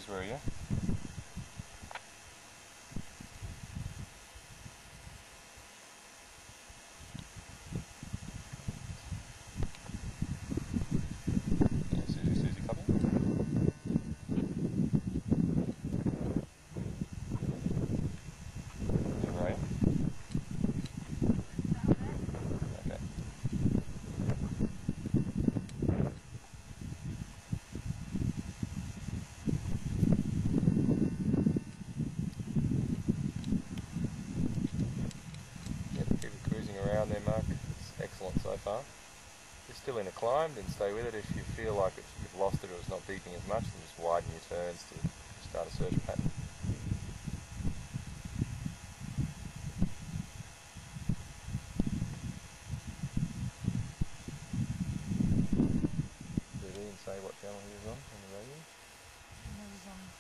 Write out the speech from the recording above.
cruise, were you? Susie couple? Right. Okay. Yep, keep it cruising around there, Mark. It's excellent so far. You're still in a climb, then stay with it. If you feel like you've lost it or it's not beeping as much, then just widen your turns to start a search pattern. Did Ian say what channel he was on the radio? He was on